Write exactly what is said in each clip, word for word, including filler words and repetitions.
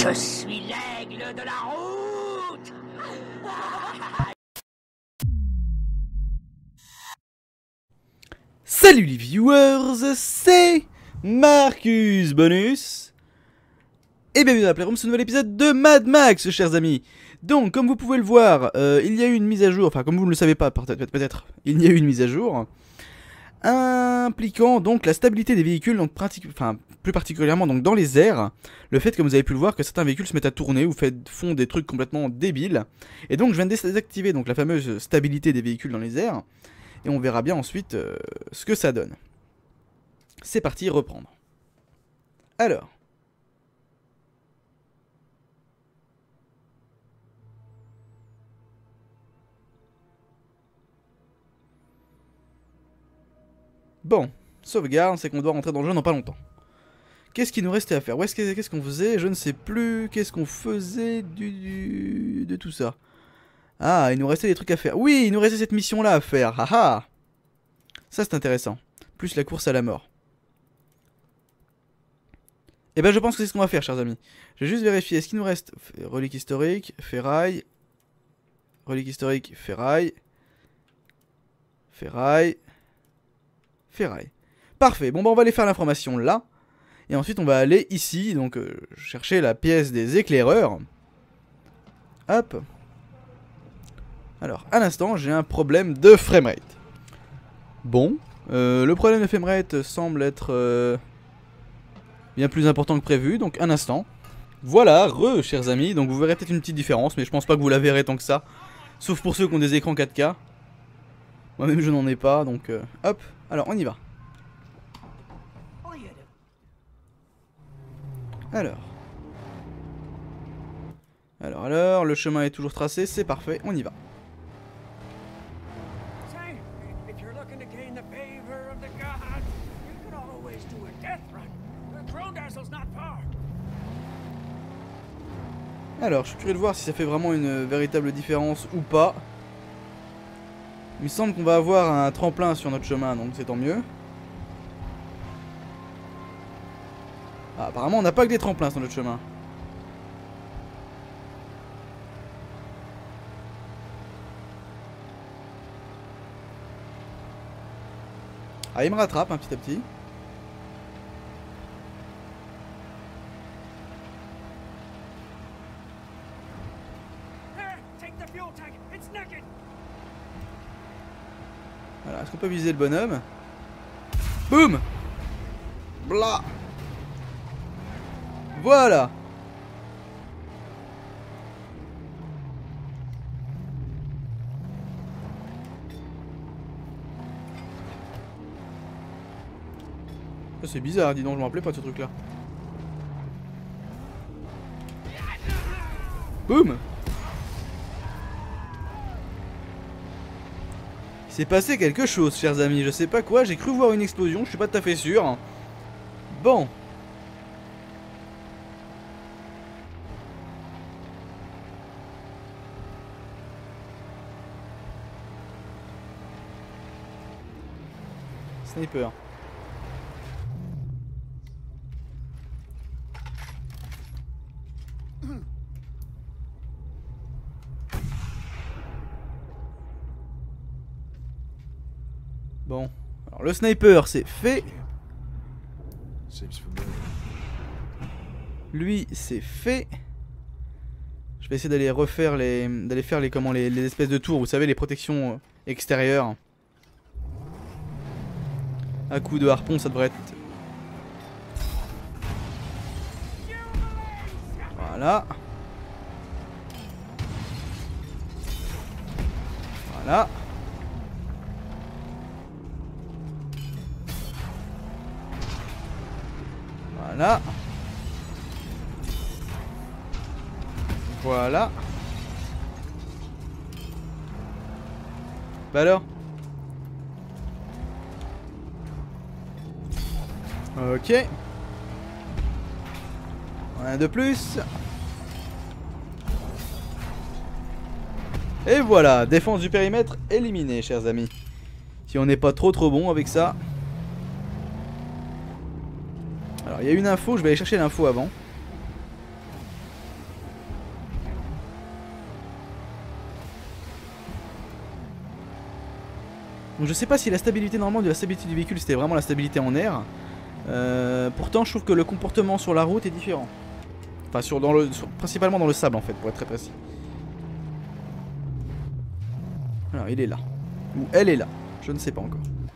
Je suis l'aigle de la route. Salut les viewers, c'est Marcus Bonus et bienvenue dans la Playroom, ce nouvel épisode de Mad Max, chers amis. Donc, comme vous pouvez le voir, euh, il y a eu une mise à jour, enfin comme vous ne le savez pas, peut-être, peut-être, il y a eu une mise à jour impliquant donc la stabilité des véhicules, donc enfin plus particulièrement donc dans les airs, le fait, comme vous avez pu le voir, que certains véhicules se mettent à tourner ou fait, font des trucs complètement débiles. Et donc je viens de désactiver donc la fameuse stabilité des véhicules dans les airs, et on verra bien ensuite euh, ce que ça donne. C'est parti, reprendre. Alors. Bon, sauvegarde, c'est qu'on doit rentrer dans le jeu dans pas longtemps. Qu'est-ce qu'il nous restait à faire? Où est-ce que, qu'est-ce qu'on faisait? Je ne sais plus. Qu'est-ce qu'on faisait du, du, de tout ça? Ah, il nous restait des trucs à faire. Oui, il nous restait cette mission-là à faire. Haha. Ça, c'est intéressant. Plus la course à la mort. Et ben, je pense que c'est ce qu'on va faire, chers amis. Je vais juste vérifier. Est-ce qu'il nous reste relique historique, ferraille, relique historique, ferraille, ferraille, ferraille. Parfait. Bon, bah, on va aller faire l'information là. Et ensuite, on va aller ici, donc euh, chercher la pièce des éclaireurs. Hop. Alors, à l'instant, j'ai un problème de framerate. Bon, euh, le problème de framerate semble être euh, bien plus important que prévu, donc un instant. Voilà, re, chers amis, donc vous verrez peut-être une petite différence, mais je pense pas que vous la verrez tant que ça. Sauf pour ceux qui ont des écrans quatre K. Moi-même, je n'en ai pas, donc euh, hop. Alors, on y va. Alors. Alors, alors, le chemin est toujours tracé, c'est parfait, on y va. Alors, je suis curieux de voir si ça fait vraiment une véritable différence ou pas. Il me semble qu'on va avoir un tremplin sur notre chemin, donc c'est tant mieux. Ah, apparemment, on n'a pas que des tremplins sur notre chemin. Ah, il me rattrape un hein, petit à petit. Voilà, est-ce qu'on peut viser le bonhomme? Boum! Blah! Voilà! C'est bizarre, dis donc, je me rappelais pas de ce truc là. Boum! Il s'est passé quelque chose, chers amis, je sais pas quoi, j'ai cru voir une explosion, je suis pas tout à fait sûr. Bon. Sniper. Bon, alors le sniper c'est fait. Lui c'est fait. Je vais essayer d'aller refaire les, d'aller faire les comment les, les espèces de tours, vous savez les protections extérieures. À coup de harpon ça devrait être. Voilà. Voilà. Voilà. Voilà. Bah alors. Ok. Un de plus. Et voilà, défense du périmètre éliminée, chers amis. Si on n'est pas trop trop bon avec ça. Alors, il y a une info, je vais aller chercher l'info avant. Donc je sais pas si la stabilité normalement de la stabilité du véhicule c'était vraiment la stabilité en air. Euh, pourtant je trouve que le comportement sur la route est différent. Enfin sur, dans le, sur, principalement dans le sable en fait pour être très précis. Alors il est là. Ou elle est là. Je ne sais pas encore.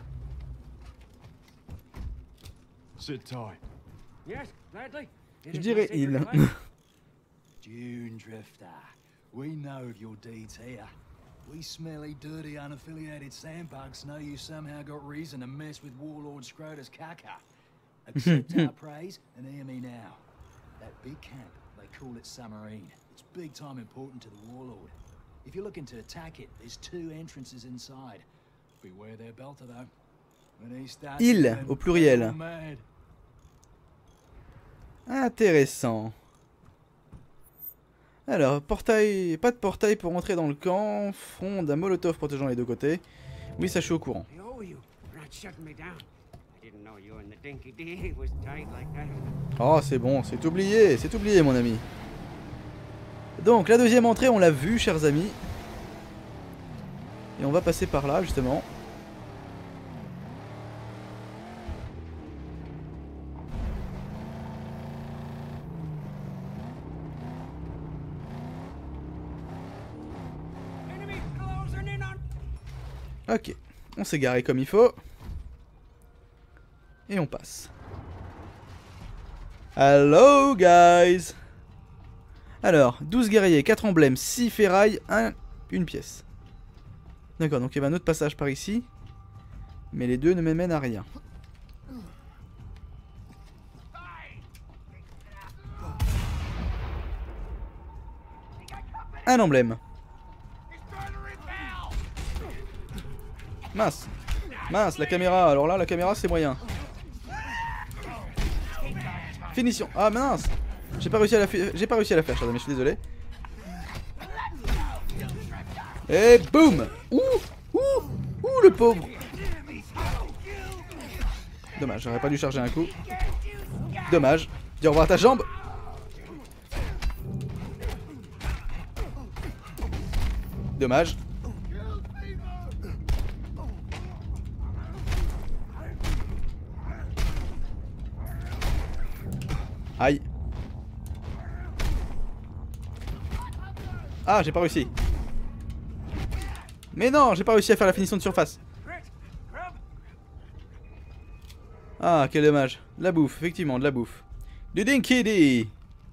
Je dirais il. Dune Drifter, we know of your deeds here. We smelly, dirty, unaffiliated sandbugs know you somehow got reason to mess with Warlord Scrotus Kaka. Accept our praise and hear me now. That big camp, they call it Summerine. It's big time important to the Warlord. If you're looking to attack it, there's two entrances inside. Beware their belter though. When he starts Il au pluriel. Intéressant. Alors, portail, pas de portail pour entrer dans le camp. Front d'un molotov protégeant les deux côtés. Oui, ça je suis au courant. Oh, c'est bon, c'est oublié, c'est oublié mon ami. Donc, la deuxième entrée, on l'a vue, chers amis. Et on va passer par là, justement. Ok, on s'est garé comme il faut. Et on passe. Hello guys. Alors, douze guerriers, quatre emblèmes, six ferrailles, un, une pièce. D'accord, donc il y avait un autre passage par ici. Mais les deux ne m'amènent à rien. Un emblème. Mince. Mince, la caméra. Alors là, la caméra, c'est moyen. Finition. Ah mince. J'ai pas réussi à la faire. J'ai pas réussi à la faire, chers amis, je suis désolé. Et boum. Ouh. Ouh. Ouh, le pauvre. Dommage, j'aurais pas dû charger un coup. Dommage. Dis au revoir à ta jambe. Dommage. Aïe. Ah, j'ai pas réussi. Mais non, j'ai pas réussi à faire la finition de surface. Ah, quel dommage. De la bouffe, effectivement, de la bouffe. Du Dinkidi.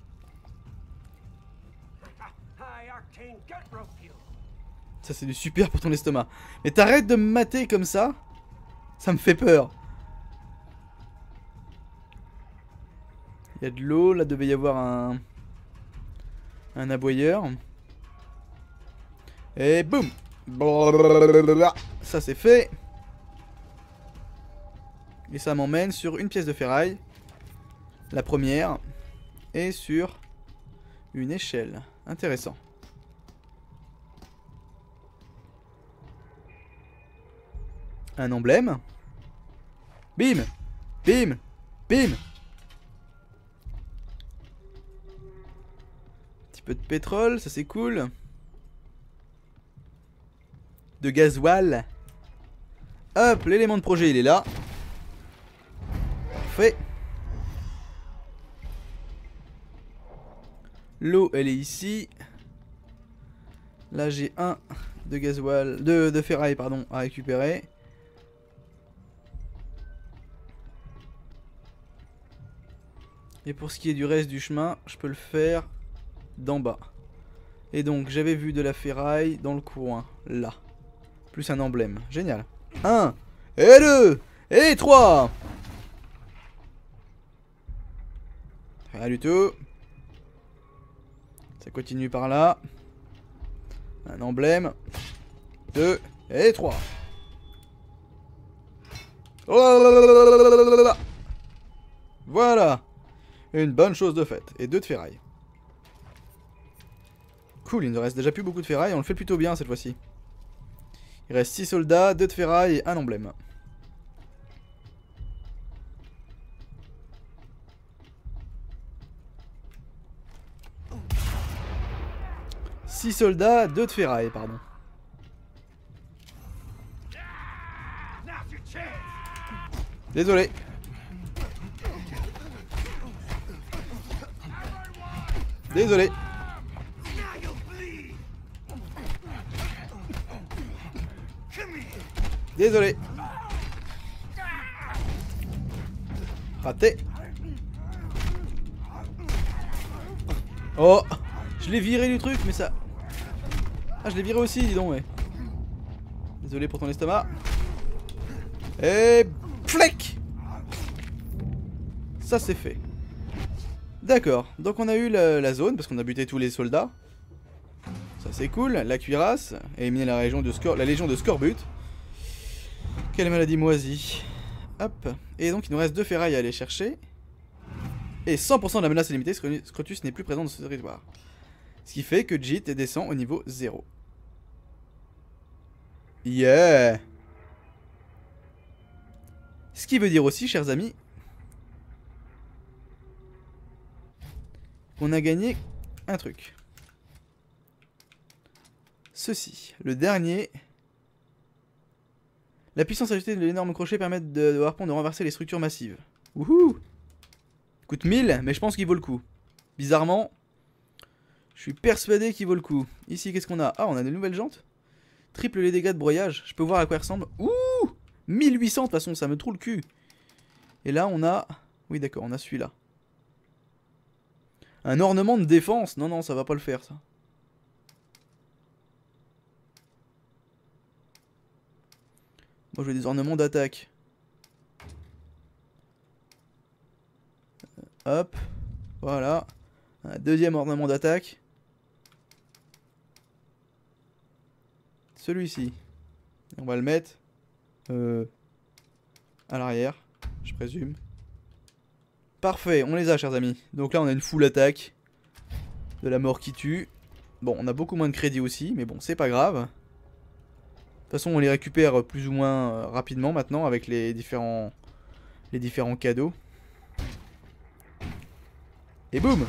Ça, c'est du super pour ton estomac. Mais t'arrêtes de me mater comme ça. Ça me fait peur. Il y a de l'eau, là devait y avoir un un aboyeur. Et boum. Ça c'est fait. Et ça m'emmène sur une pièce de ferraille. La première. Et sur une échelle. Intéressant. Un emblème. Bim. Bim. Bim. Peu de pétrole, ça c'est cool. De gasoil. Hop, l'élément de projet il est là. Parfait. L'eau elle est ici. Là j'ai un de gasoil, de, de ferraille pardon à récupérer. Et pour ce qui est du reste du chemin, je peux le faire d'en bas. Et donc j'avais vu de la ferraille dans le coin, là. Plus un emblème. Génial. un, et deux, et trois. Rien du tout. Ça continue par là. Un emblème. deux, et trois. Voilà. Une bonne chose de faite. Et deux de ferraille. Cool, il ne reste déjà plus beaucoup de ferraille, on le fait plutôt bien cette fois-ci. Il reste six soldats, deux de ferraille et un emblème. six soldats, deux de ferraille, pardon. Désolé. Désolé. Désolé. Raté. Oh, je l'ai viré du truc, mais ça... Ah, je l'ai viré aussi, dis donc, ouais. Désolé pour ton estomac. Et... Fleck. Ça, c'est fait. D'accord, donc on a eu la, la zone, parce qu'on a buté tous les soldats. Ça, c'est cool. La cuirasse. Éliminer la, région de Scor la légion de Scorbut. Quelle maladie moisie. Hop. Et donc, il nous reste deux ferrailles à aller chercher. Et cent pour cent de la menace est limitée, Scrotus n'est plus présent dans ce territoire. Ce qui fait que Jit descend au niveau zéro. Yeah. Ce qui veut dire aussi, chers amis, qu'on a gagné un truc. Ceci, le dernier. La puissance ajoutée de l'énorme crochet permet de, de harpon de renverser les structures massives. Wouhou. Coûte mille, mais je pense qu'il vaut le coup. Bizarrement, je suis persuadé qu'il vaut le coup. Ici, qu'est-ce qu'on a? Ah, on a des nouvelles jantes. Triple les dégâts de broyage. Je peux voir à quoi elles ressemblent. Ouh, mille huit cents, de toute façon, ça me trouve le cul. Et là, on a... Oui, d'accord, on a celui-là. Un ornement de défense. Non, non, ça va pas le faire, ça. Moi, je veux des ornements d'attaque. Hop. Voilà. Un deuxième ornement d'attaque. Celui-ci. On va le mettre euh, à l'arrière, je présume. Parfait, on les a, chers amis. Donc là, on a une full attaque. De la mort qui tue. Bon, on a beaucoup moins de crédit aussi, mais bon, c'est pas grave. De toute façon, on les récupère plus ou moins rapidement maintenant avec les différents, les différents cadeaux. Et boum!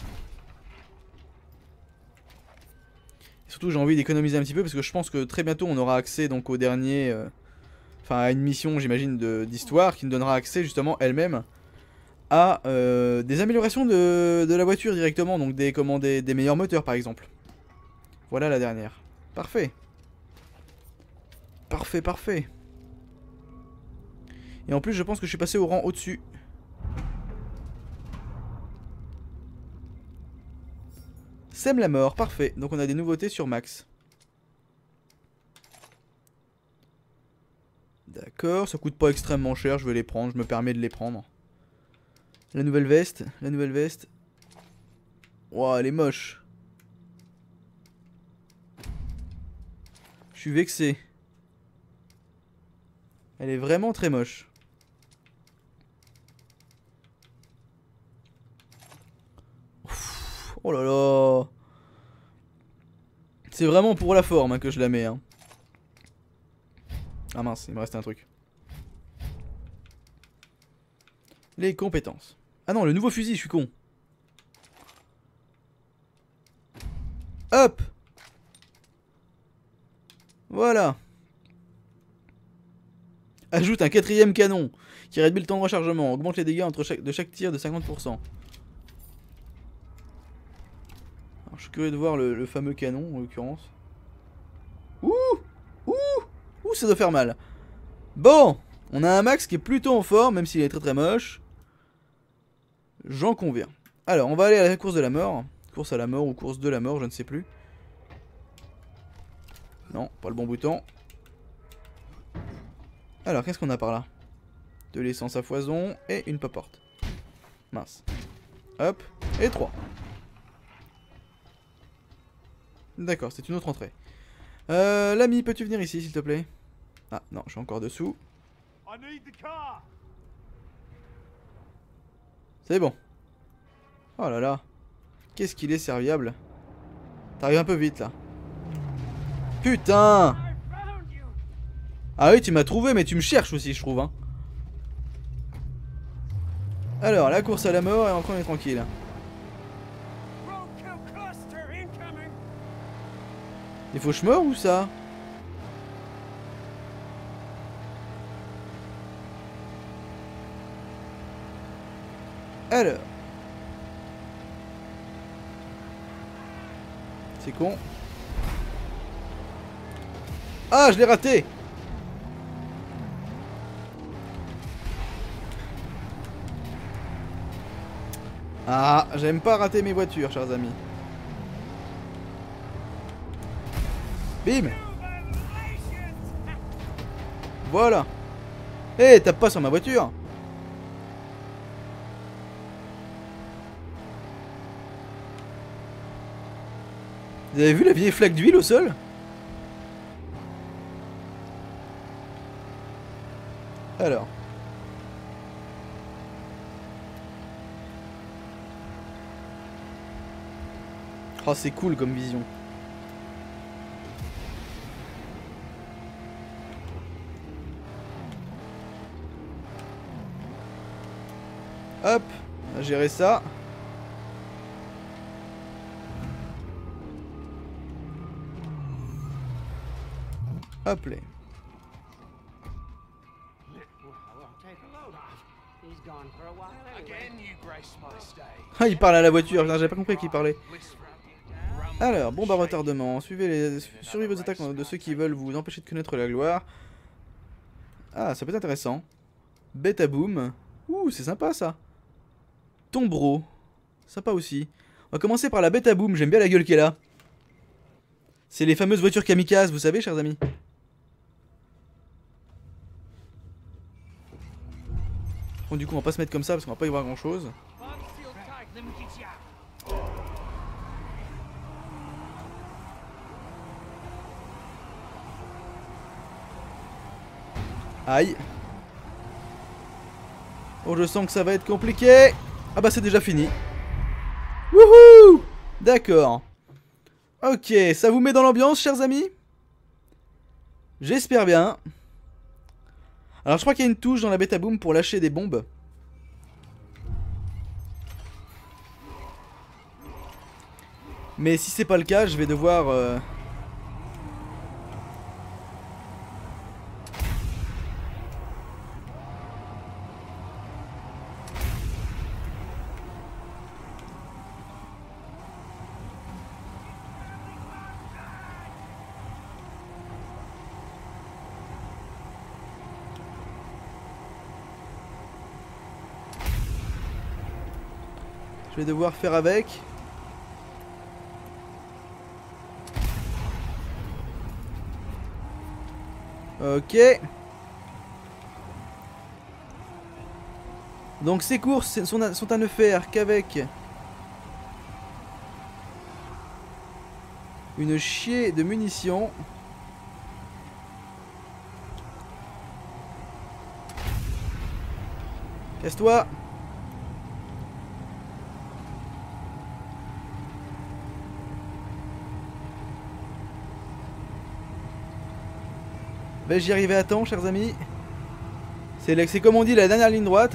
Surtout, j'ai envie d'économiser un petit peu parce que je pense que très bientôt on aura accès donc au dernier, euh, enfin à une mission, j'imagine, d'histoire qui nous donnera accès justement elle-même à euh, des améliorations de, de la voiture directement, donc des, comment, des, des meilleurs moteurs par exemple. Voilà la dernière. Parfait. Parfait, parfait. Et en plus, je pense que je suis passé au rang au-dessus. Sème la mort, parfait. Donc on a des nouveautés sur Max. D'accord, ça coûte pas extrêmement cher, je vais les prendre, je me permets de les prendre. La nouvelle veste, la nouvelle veste. Ouah, elle est moche. Je suis vexé. Elle est vraiment très moche. Oh là là. C'est vraiment pour la forme hein, que je la mets. Hein. Ah mince, il me reste un truc. Les compétences. Ah non, le nouveau fusil, je suis con. Hop. Voilà. Ajoute un quatrième canon qui réduit le temps de rechargement. Augmente les dégâts entre chaque, de chaque tir de cinquante pour cent. Alors, je suis curieux de voir le, le fameux canon en l'occurrence. Ouh. Ouh. Ouh, ça doit faire mal. Bon. On a un Max qui est plutôt en forme, même s'il est très très moche. J'en conviens. Alors, on va aller à la course de la mort. Course à la mort ou course de la mort, je ne sais plus. Non, pas le bon bouton. Alors, qu'est-ce qu'on a par là? De l'essence à foison et une porte. Mince. Hop, et trois. D'accord, c'est une autre entrée. Euh, l'ami, peux-tu venir ici, s'il te plaît? Ah, non, je suis encore dessous. C'est bon. Oh là là. Qu'est-ce qu'il est serviable. T'arrives un peu vite, là. Putain! Ah oui, tu m'as trouvé, mais tu me cherches aussi, je trouve. Hein. Alors, la course à la mort, et encore on est tranquille. Il faut que je meure ou ça? Alors. C'est con. Ah, je l'ai raté. Ah, j'aime pas rater mes voitures, chers amis. Bim. Voilà. Eh, hey, tape pas sur ma voiture. Vous avez vu la vieille flaque d'huile au sol? Alors. Oh, c'est cool comme vision. Hop, on va gérer ça. Hop là. Ah, il parle à la voiture, j'avais pas compris qu'il parlait. Alors, bombe à retardement. Suivez les... Survivez aux attaques de ceux qui veulent vous empêcher de connaître la gloire. Ah, ça peut être intéressant. Beta boom. Ouh, c'est sympa ça. Tombreau. Sympa aussi. On va commencer par la beta boom, j'aime bien la gueule qu'elle a. C'est les fameuses voitures kamikazes, vous savez, chers amis. Bon, du coup, on va pas se mettre comme ça parce qu'on va pas y voir grand chose. Aïe. Oh, je sens que ça va être compliqué. Ah bah c'est déjà fini. Wouhou. D'accord. Ok, ça vous met dans l'ambiance, chers amis? J'espère bien. Alors je crois qu'il y a une touche dans la bêta boom pour lâcher des bombes. Mais si c'est pas le cas, je vais devoir... Euh... Je vais devoir faire avec. Ok. Donc ces courses sont à, sont à ne faire qu'avec une chier de munitions. Casse-toi. Vais-je y arriver à temps, chers amis? C'est comme on dit la dernière ligne droite.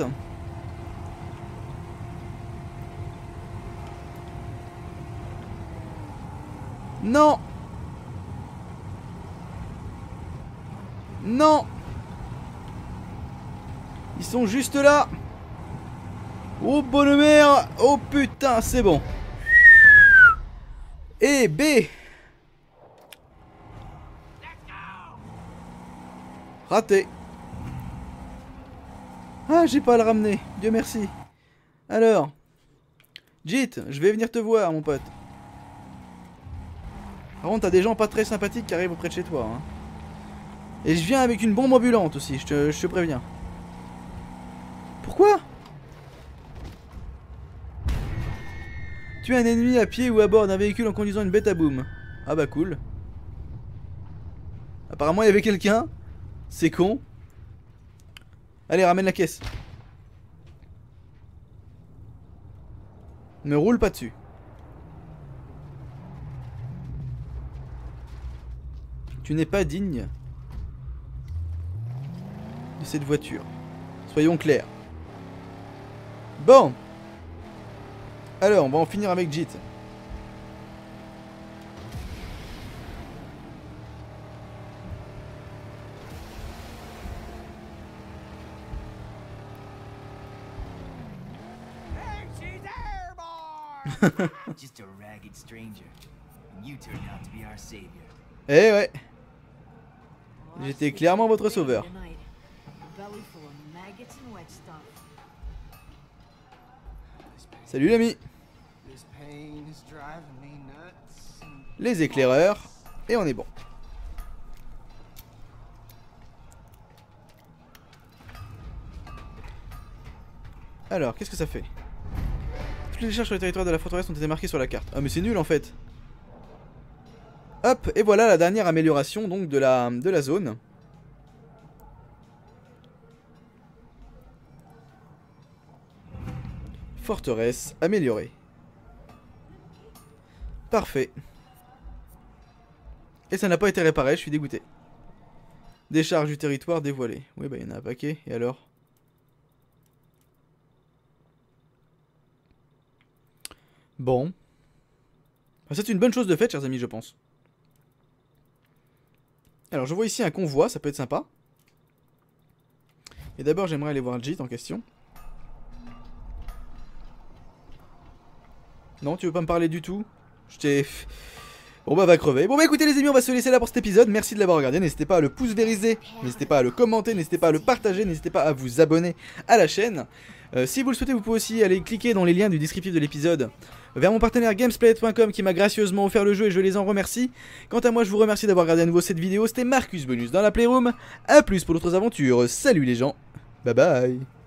Non. Non. Ils sont juste là. Oh bonne mère. Oh putain, c'est bon. Et B. Raté. Ah, j'ai pas à le ramener. Dieu merci. Alors. Jit, je vais venir te voir, mon pote. Par contre, t'as des gens pas très sympathiques qui arrivent auprès de chez toi. Hein. Et je viens avec une bombe ambulante aussi, je te, je te préviens. Pourquoi? Tuer un ennemi à pied ou à bord d'un véhicule en conduisant une bêta boom. Ah bah cool. Apparemment, il y avait quelqu'un. C'est con. Allez, ramène la caisse. Ne roule pas dessus. Tu n'es pas digne de cette voiture. Soyons clairs. Bon. Alors, on va en finir avec Jit. Just a ragged stranger. And you turned out to be our savior. Eh ouais. J'étais clairement votre sauveur. Salut l'ami. Les éclaireurs. Et on est bon. Alors, qu'est-ce que ça fait? Toutes les décharges sur le territoire de la forteresse ont été marquées sur la carte. Ah mais c'est nul en fait. Hop, et voilà la dernière amélioration donc de la, de la zone. Forteresse améliorée. Parfait. Et ça n'a pas été réparé, je suis dégoûté. Décharge du territoire dévoilée. Oui bah il y en a un paquet, et alors? Bon. C'est une bonne chose de fait, chers amis, je pense. Alors, je vois ici un convoi, ça peut être sympa. Et d'abord, j'aimerais aller voir le gîte en question. Non, tu veux pas me parler du tout? Je t'ai... Bon bah va crever. Bon bah écoutez les amis, on va se laisser là pour cet épisode. Merci de l'avoir regardé, n'hésitez pas à le pouce vériser, n'hésitez pas à le commenter, n'hésitez pas à le partager, n'hésitez pas à vous abonner à la chaîne. Euh, si vous le souhaitez, vous pouvez aussi aller cliquer dans les liens du descriptif de l'épisode vers mon partenaire Gamesplat point com qui m'a gracieusement offert le jeu et je les en remercie. Quant à moi, je vous remercie d'avoir regardé à nouveau cette vidéo. C'était Marcus Bonus dans la Playroom. A plus pour d'autres aventures. Salut les gens. Bye bye.